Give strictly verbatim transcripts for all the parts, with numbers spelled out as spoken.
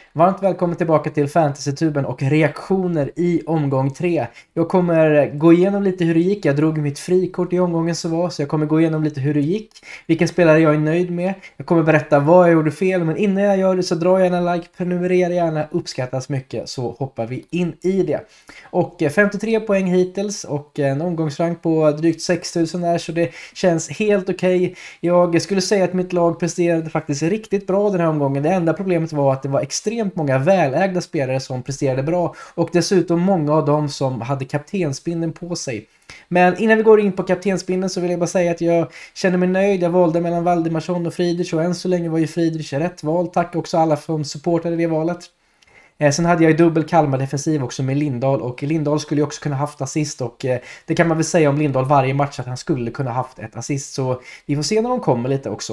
Varmt välkommen tillbaka till Fantasy-tuben och reaktioner i omgång tre. Jag kommer gå igenom lite hur det gick. Jag drog mitt frikort i omgången så var, så jag kommer gå igenom lite hur det gick. Vilka spelare jag är nöjd med. Jag kommer berätta vad jag gjorde fel, men innan jag gör det så dra gärna en like, prenumerera gärna, uppskattas mycket, så hoppar vi in i det. Och femtiotre poäng hittills och en omgångsrank på drygt sex tusen där, så det känns helt okej. Okay. Jag skulle säga att mitt lag presterade faktiskt riktigt bra den här omgången. Det enda problemet var att det var extremt många välägda spelare som presterade bra och dessutom många av dem som hade kaptenspinnen på sig. Men innan vi går in på kaptenspinnen så vill jag bara säga att jag känner mig nöjd. Jag valde mellan Valdimarsson och Friedrich och än så länge var ju Friedrich rätt val. Tack också alla som supportade det valet. Eh, sen hade jag ju dubbel Kalmar defensiv också med Lindahl, och Lindahl skulle ju också kunna haft assist, och eh, det kan man väl säga om Lindahl varje match att han skulle kunna haft ett assist, så vi får se när de kommer lite också.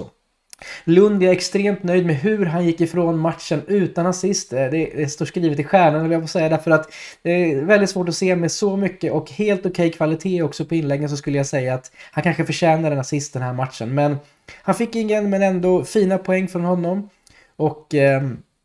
Lund är extremt nöjd med hur han gick ifrån matchen utan assist. Det, det står skrivet i stjärnan, vill jag få säga, därför att det är väldigt svårt att se med så mycket och helt okej okay kvalitet också på inläggen, så skulle jag säga att han kanske förtjänar en assist den här matchen. Men han fick ingen, men ändå fina poäng från honom. Och eh,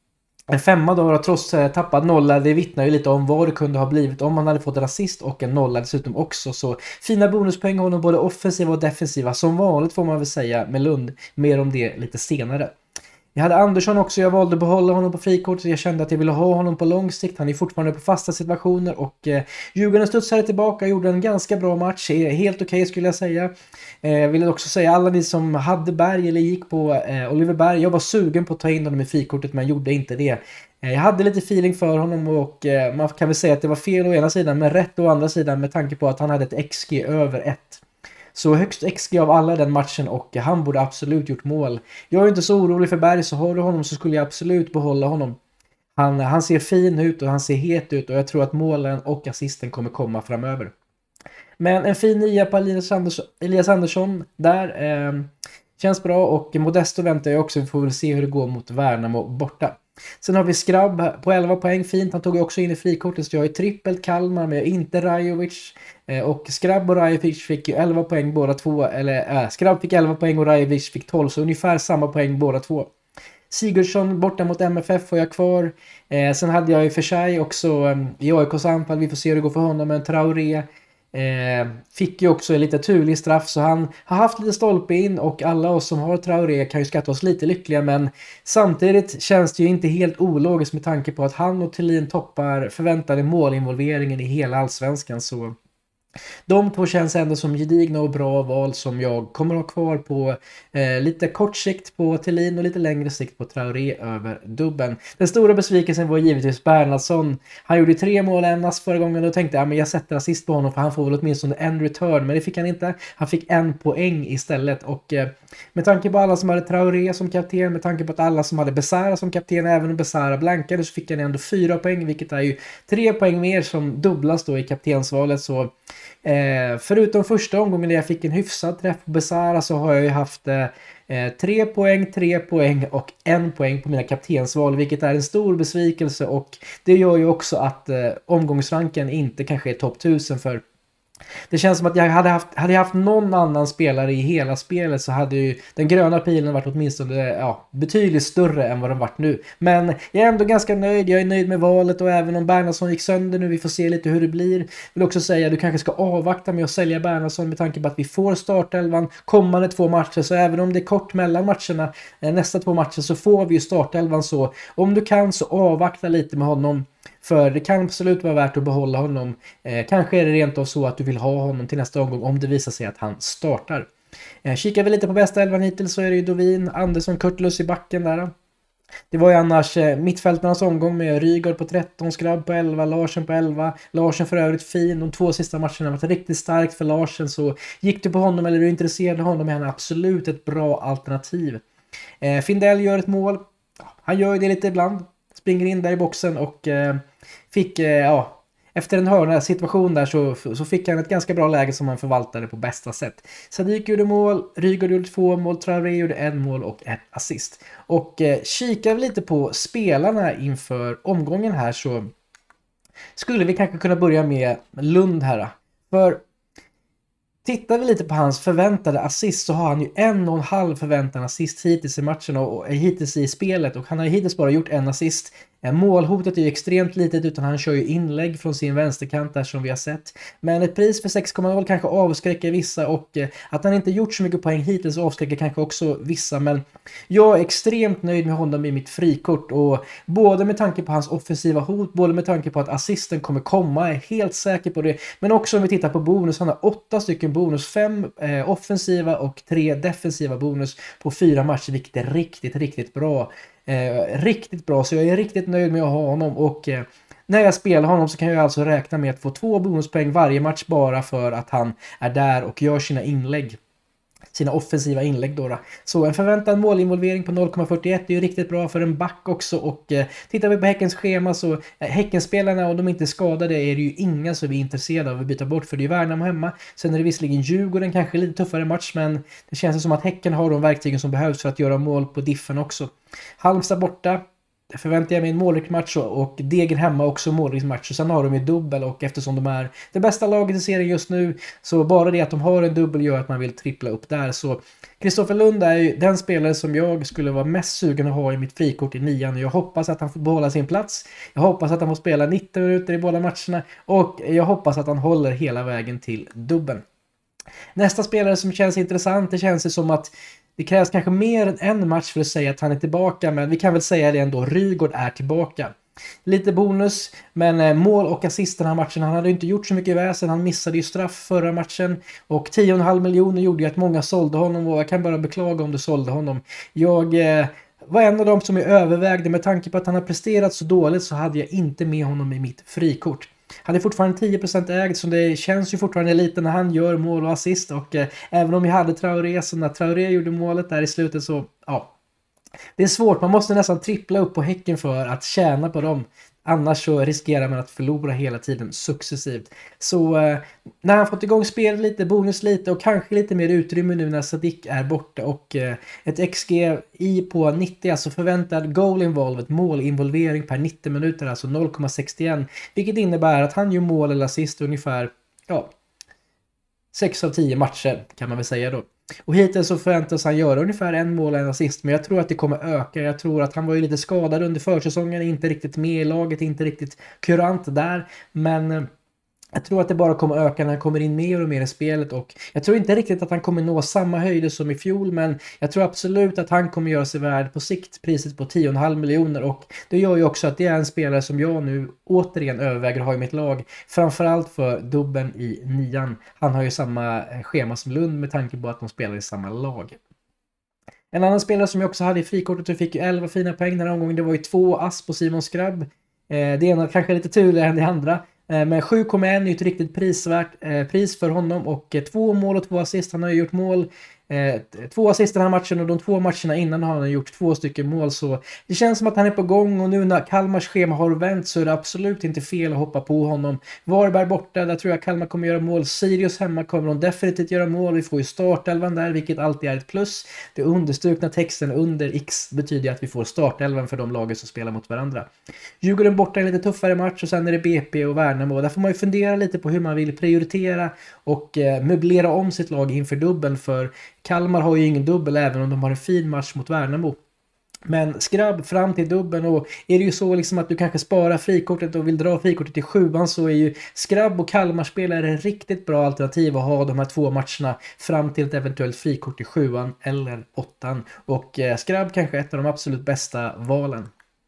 en femma då, trots eh, tappad nolla, det vittnar ju lite om vad det kunde ha blivit om man hade fått en assist och en nolla dessutom också. Så fina bonuspoäng har honom, både offensiva och defensiva, som vanligt får man väl säga med Lund. Mer om det lite senare. Jag hade Andersson också, jag valde att behålla honom på frikort, så jag kände att jag ville ha honom på lång sikt. Han är fortfarande på fasta situationer, och eh, Djurgården studsade tillbaka och gjorde en ganska bra match, helt okej okay, skulle jag säga. Eh, jag ville också säga alla ni som hade Berg eller gick på eh, Oliver Berg, jag var sugen på att ta in honom i frikortet men gjorde inte det. Eh, jag hade lite feeling för honom, och eh, man kan väl säga att det var fel å ena sidan men rätt å andra sidan med tanke på att han hade ett X G över ett. Så högst X G av alla den matchen, och han borde absolut gjort mål. Jag är inte så orolig för Berg, så har du honom så skulle jag absolut behålla honom. Han, han ser fin ut och han ser het ut, och jag tror att målen och assisten kommer komma framöver. Men en fin nia på Elias Andersson, Elias Andersson där eh, känns bra, och Modesto väntar jag också. Vi får väl se hur det går mot Värnamo borta. Sen har vi Skrabb på elva poäng, fint. Han tog ju också in i frikortet, så jag är trippelt Kalmar men jag är inte Rajovic. Eh, och Skrabb och Rajovic fick ju elva poäng båda två, eller äh, Skrabb fick elva poäng och Rajovic fick tolv, så ungefär samma poäng båda två. Sigurdsson borta mot M F F får jag kvar. Eh, sen hade jag i för sig också eh, i A I K:s anfall, vi får se hur det går för honom, men Traoré Eh, fick ju också en lite turlig straff, så han har haft lite stolpe in, och alla oss som har Traoré kan ju skatta oss lite lyckliga, men samtidigt känns det ju inte helt ologiskt med tanke på att han och Thelin toppar förväntade målinvolveringen i hela allsvenskan, så de två känns ändå som gedigna och bra val som jag kommer ha kvar på eh, lite kort sikt på Thelin och lite längre sikt på Traoré över dubben. Den stora besvikelsen var givetvis Bernhardsson. Han gjorde tre mål ennast förra gången, och tänkte att ja, jag sätter assist på honom för han får väl åtminstone en return, men det fick han inte. Han fick en poäng istället, och eh, med tanke på alla som hade Traoré som kapten, med tanke på att alla som hade Besara som kapten, även om Besara blankade, så fick han ändå fyra poäng, vilket är ju tre poäng mer som dubblas då i kaptensvalet. Så Eh, förutom första omgången där jag fick en hyfsad träff på Besara, så har jag ju haft eh, tre poäng, tre poäng och en poäng på mina kaptensval, vilket är en stor besvikelse, och det gör ju också att eh, omgångsranken inte kanske är topp tusen, för det känns som att jag hade haft, hade jag haft någon annan spelare i hela spelet, så hade ju den gröna pilen varit åtminstone ja, betydligt större än vad den varit nu. Men jag är ändå ganska nöjd, jag är nöjd med valet, och även om Bernhardsson gick sönder nu, vi får se lite hur det blir. Vill också säga att du kanske ska avvakta med att sälja Bernhardsson med tanke på att vi får startelvan kommande två matcher, så även om det är kort mellan matcherna, nästa två matcher, så får vi ju startelvan, så om du kan så avvakta lite med honom. För det kan absolut vara värt att behålla honom. Eh, kanske är det rent av så att du vill ha honom till nästa omgång om det visar sig att han startar. Eh, kikar vi lite på bästa elvan hittills, så är det ju Dovin, Andersson, Kurtlus i backen där. Det var ju annars eh, mittfältarnas omgång med Rygaard på tretton, Skrabb på elva, Larsen på elva. Larsen för övrigt fin. De två sista matcherna har varit riktigt starkt för Larsen, så gick du på honom eller är du intresserad av honom, är han absolut ett bra alternativ. Eh, Findell gör ett mål. Han gör ju det lite ibland. Springer in där i boxen och eh, fick, eh, ja, efter en hörna situation där så, så fick han ett ganska bra läge som han förvaltade på bästa sätt. Sadiq gjorde mål, Rygaard gjorde två mål, Traoré gjorde en mål och ett assist. Och eh, kikar vi lite på spelarna inför omgången här, så skulle vi kanske kunna börja med Lund här. För Tittar vi lite på hans förväntade assist så har han ju en och en halv förväntan assist hittills i matchen och hittills i spelet, och han har hittills bara gjort en assist. Målhotet är ju extremt litet, utan han kör ju inlägg från sin vänsterkant där som vi har sett. Men ett pris för sex komma noll kanske avskräcker vissa, och att han inte gjort så mycket poäng hittills avskräcker kanske också vissa. Men jag är extremt nöjd med honom i mitt frikort, och både med tanke på hans offensiva hot, både med tanke på att assisten kommer komma, är helt säker på det. Men också om vi tittar på bonus, han har åtta stycken bonus, fem eh, offensiva och tre defensiva bonus på fyra matcher, vilket är riktigt, riktigt bra. Eh, riktigt bra, så jag är riktigt nöjd med att ha honom, och eh, när jag spelar honom så kan jag alltså räkna med att få två bonuspoäng varje match bara för att han är där och gör sina inlägg. Sina offensiva inlägg då, då. Så en förväntad målinvolvering på noll komma fyrtioett är ju riktigt bra för en back också, och eh, tittar vi på Häckens schema så eh, Häckenspelarna, och de inte skadade, är det ju inga som vi är intresserade av att byta bort, för det är Värnamo hemma. Sen är det visserligen Djurgården, kanske lite tuffare match, men det känns som att Häcken har de verktygen som behövs för att göra mål på diffen också. Halmstad borta, förväntar jag mig en målrik match, och Degen hemma också målrik match, och sen har de ju dubbel, och eftersom de är det bästa laget i serien just nu, så bara det att de har en dubbel gör att man vill trippla upp där. Så Kristoffer Lund är ju den spelare som jag skulle vara mest sugen att ha i mitt frikort i nian, och jag hoppas att han får behålla sin plats. Jag hoppas att han får spela nittio minuter i båda matcherna, och jag hoppas att han håller hela vägen till dubbeln. Nästa spelare som känns intressant, det känns som att det krävs kanske mer än en match för att säga att han är tillbaka, men vi kan väl säga det ändå, Rygaard är tillbaka. Lite bonus, men mål och assist den här matchen, han hade inte gjort så mycket väsen, han missade ju straff förra matchen, och tio komma fem miljoner gjorde ju att många sålde honom, och jag kan bara beklaga om du sålde honom. Jag eh, var en av dem som jag övervägde, med tanke på att han har presterat så dåligt så hade jag inte med honom i mitt frikort. Han är fortfarande tio procent ägd, så det känns ju fortfarande lite när han gör mål och assist, och eh, även om jag hade Traoré, så när Traoré gjorde målet där i slutet så, ja, det är svårt, man måste nästan trippla upp på Häcken för att tjäna på dem. Annars så riskerar man att förlora hela tiden successivt. Så eh, när han fått igång spel lite, bonus lite, och kanske lite mer utrymme nu när Sadik är borta, och eh, ett X G i på nittio, alltså förväntad goal involved, målinvolvering per nittio minuter, alltså noll komma sextioen, vilket innebär att han gör mål eller assist ungefär, ja, sex av tio matcher kan man väl säga då. Och hittills så förväntas han göra ungefär en mål och en assist, men jag tror att det kommer öka. Jag tror att han var ju lite skadad under försäsongen, inte riktigt med i laget, inte riktigt kurant där, men jag tror att det bara kommer öka när han kommer in mer och mer i spelet, och jag tror inte riktigt att han kommer nå samma höjder som i fjol, men jag tror absolut att han kommer göra sig värd på sikt priset på tio komma fem miljoner, och det gör ju också att det är en spelare som jag nu återigen överväger att ha i mitt lag, framförallt för dubben i nian. Han har ju samma schema som Lund med tanke på att de spelar i samma lag. En annan spelare som jag också hade i frikortet och fick ju elva fina poäng den här omgången, det var ju två ass på Simon Skrabb. Det ena kanske lite turligare än det andra. Men sju komma ett är ju ett riktigt prisvärt eh, pris för honom, och eh, två mål och två assist. Han har ju gjort mål, eh, två assist den här matchen, och de två matcherna innan har han gjort två stycken mål. Så det känns som att han är på gång, och nu när Kalmars schema har vänt så är det absolut inte fel att hoppa på honom. Varberg borta, där tror jag Kalmar kommer göra mål. Sirius hemma kommer de definitivt göra mål. Vi får ju startelvan där, vilket alltid är ett plus. Det understrukna texten under X betyder att vi får startelvan för de lagen som spelar mot varandra. Djurgården borta är en lite tuffare match, och sen är det B P och Värnamo. Där får man ju fundera lite på hur man vill prioritera och eh, möblera om sitt lag inför dubbeln, för Kalmar har ju ingen dubbel även om de har en fin match mot Värnamo. Men Skrabb fram till dubbeln, och är det ju så liksom att du kanske sparar frikortet och vill dra frikortet till sjuan, så är ju Skrabb och Kalmar spelare riktigt bra alternativ att ha de här två matcherna fram till ett eventuellt frikort till sjuan eller åttan. Och eh, Skrabb kanske är ett av de absolut bästa valen.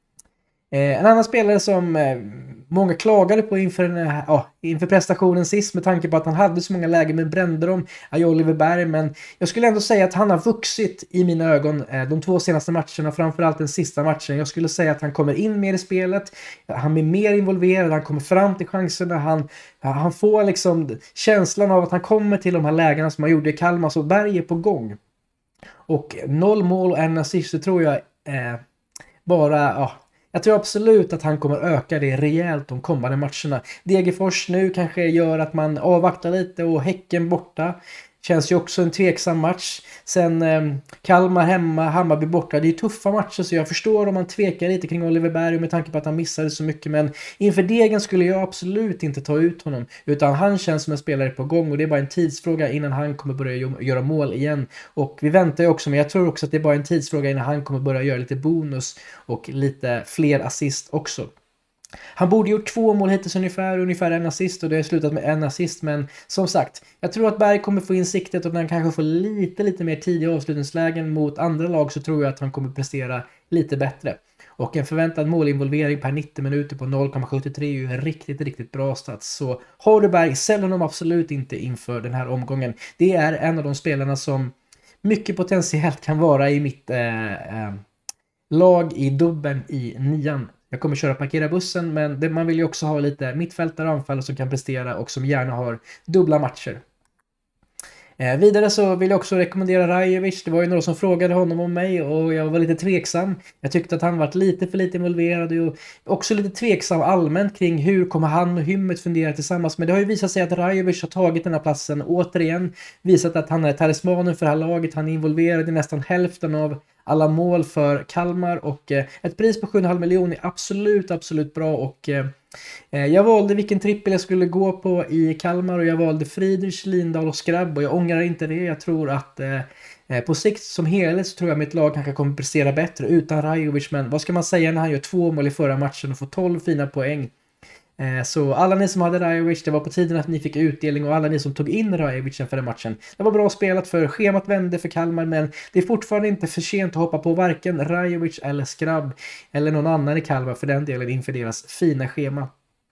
Eh, en annan spelare som eh, många klagade på inför, den här, ja, inför prestationen sist, med tanke på att han hade så många lägen men brände dem, är Oliver Berg. Men jag skulle ändå säga att han har vuxit i mina ögon eh, de två senaste matcherna, framförallt den sista matchen. Jag skulle säga att han kommer in mer i spelet, han är mer involverad, han kommer fram till chanserna, han, han får liksom känslan av att han kommer till de här lägena som han gjorde i Kalmar, så Berg är på gång. Och noll mål och en assist, så tror jag eh, bara... Ja, jag tror absolut att han kommer öka det rejält de kommande matcherna. Degerfors nu kanske gör att man avvaktar lite, och Häcken borta. Känns ju också en tveksam match. Sen eh, Kalmar hemma, Hammarby borta. Det är ju tuffa matcher, så jag förstår om man tvekar lite kring Oliver Berg med tanke på att han missade så mycket. Men inför Degen skulle jag absolut inte ta ut honom. Utan han känns som en spelare på gång, och det är bara en tidsfråga innan han kommer börja göra mål igen. Och vi väntar ju också, men jag tror också att det är bara en tidsfråga innan han kommer börja göra lite bonus och lite fler assist också. Han borde gjort två mål hittills ungefär, ungefär en assist, och det har slutat med en assist. Men som sagt, jag tror att Berg kommer få in siktet, och när han kanske får lite, lite mer tid i avslutningslägen mot andra lag, så tror jag att han kommer prestera lite bättre. Och en förväntad målinvolvering per nittio minuter på noll komma sjuttiotre är ju en riktigt, riktigt bra stats. Så har du Berg, sälj honom absolut inte inför den här omgången. Det är en av de spelarna som mycket potentiellt kan vara i mitt eh, eh, lag i dubbeln i nian. Jag kommer köra parkera bussen, men det, man vill ju också ha lite mittfältare och anfallare som kan prestera och som gärna har dubbla matcher. Eh, vidare så vill jag också rekommendera Rajovic. Det var ju några som frågade honom om mig, och jag var lite tveksam. Jag tyckte att han varit lite för lite involverad, och också lite tveksam allmänt kring hur kommer han och Hymmet fundera tillsammans. Men det har ju visat sig att Rajovic har tagit den här platsen återigen. Visat att han är talismanen för det här laget. Han är involverad i nästan hälften av alla mål för Kalmar, och eh, ett pris på sju komma fem miljoner är absolut, absolut bra. Och eh, jag valde vilken trippel jag skulle gå på i Kalmar, och jag valde Friedrich, Lindahl och Skrabb, och jag ångrar inte det. Jag tror att eh, på sikt som helhet så tror jag mitt lag kanske kommer prestera bättre utan Rajovic, men vad ska man säga när han gör två mål i förra matchen och får tolv fina poäng. Så alla ni som hade Rajovic, det var på tiden att ni fick utdelning, och alla ni som tog in Rajovic för den matchen. Det var bra spelat, för schemat vände för Kalmar, men det är fortfarande inte för sent att hoppa på varken Rajovic eller Skrabb eller någon annan i Kalmar för den delen inför deras fina schema.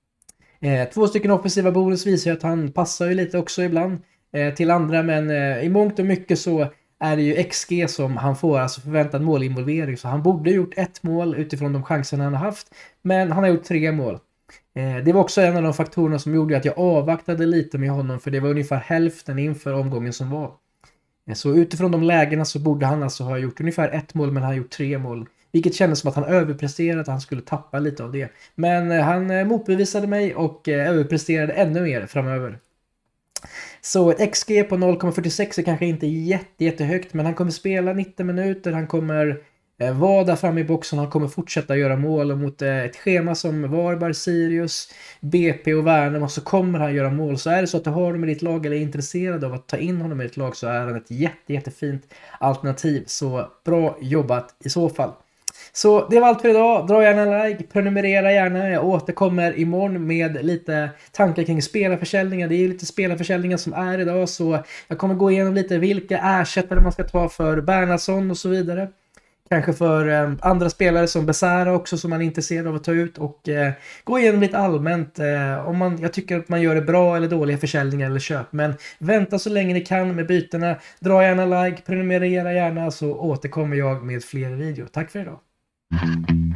Två stycken offensiva bonus visar ju att han passar ju lite också ibland till andra, men i mångt och mycket så är det ju X G som han får, alltså förväntad målinvolvering, så han borde gjort ett mål utifrån de chanserna han har haft, men han har gjort tre mål. Det var också en av de faktorerna som gjorde att jag avvaktade lite med honom, för det var ungefär hälften inför omgången som var. Så utifrån de lägena så borde han alltså ha gjort ungefär ett mål, men han har gjort tre mål. Vilket kändes som att han överpresterade, att han skulle tappa lite av det. Men han motbevisade mig och överpresterade ännu mer framöver. Så ett X G på noll komma fyrtiosex är kanske inte jätte, jättehögt, men han kommer spela nittio minuter, han kommer var där framme i boxen, han kommer fortsätta göra mål, och mot ett schema som Varberg, Sirius, B P och Värnamo så kommer han göra mål. Så är det så att du har dem i ditt lag eller är intresserad av att ta in honom i ditt lag, så är han ett jätte, jättefint alternativ. Så bra jobbat i så fall. Så det var allt för idag. Dra gärna en like, prenumerera gärna. Jag återkommer imorgon med lite tankar kring spelarförsäljningar. Det är lite spelarförsäljningar som är idag, så jag kommer gå igenom lite vilka ersättare man ska ta för Bernhardsson och så vidare. Kanske för eh, andra spelare som Besara också, som man är intresserad av att ta ut, och eh, gå igenom lite allmänt eh, om man, jag tycker att man gör det bra eller dåliga försäljningar eller köp. Men vänta så länge ni kan med bytena. Dra gärna like, prenumerera gärna, så återkommer jag med fler videor. Tack för idag.